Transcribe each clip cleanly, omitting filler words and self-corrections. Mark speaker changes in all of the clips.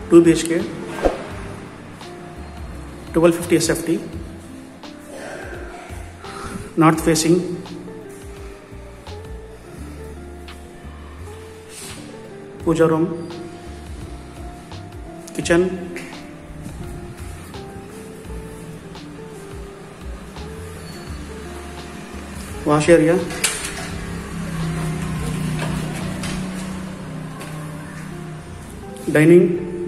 Speaker 1: 2 BHK, 1250 SFT, north facing, puja room, kitchen, wash area, dining,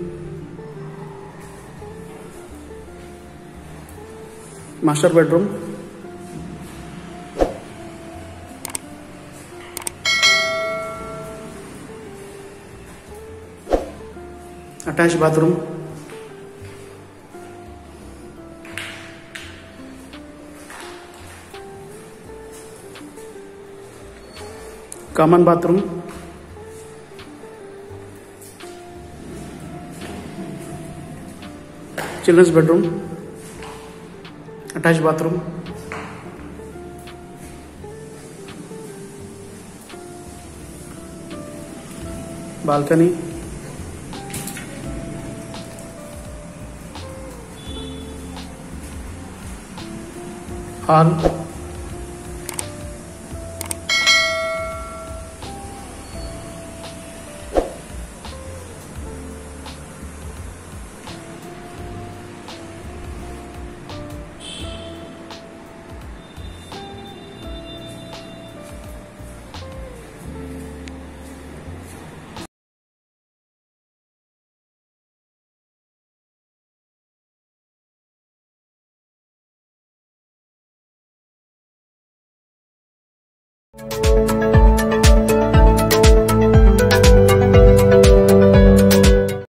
Speaker 1: master bedroom, attached bathroom, common bathroom, children's bedroom, attached bathroom, balcony, hall,